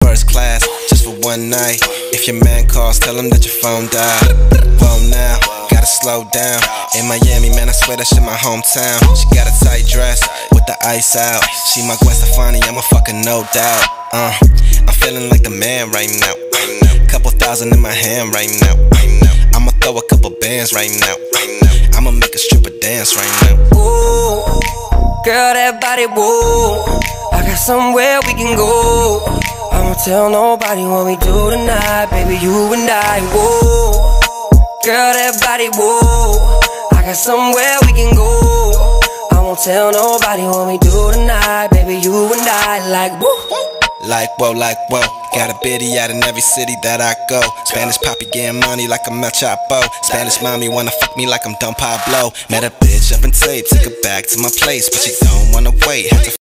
first class just for one night. If your man calls, tell him that your phone died. Well now, gotta slow down. In Miami, man, I swear that shit my hometown. She got a tight dress with the ice out. She my Gwen Stefani, I'm a fucking no doubt. I'm feeling like the man right now. Couple thousand in my hand right now. I'ma throw a couple bands right now. I'ma make a stripper dance right now. Ooh, girl, that body, woo. I got somewhere we can go. I won't tell nobody what we do tonight, baby, you and I, whoa. Girl, that body, whoa. I got somewhere we can go. I won't tell nobody what we do tonight, baby, you and I, like, woo. Like whoa, got a biddy out in every city that I go. Spanish poppy getting money like I'm El Chapo. Spanish mommy wanna fuck me like I'm Don Pablo. Met a bitch up in tape, took her back to my place, but she don't wanna wait. Had to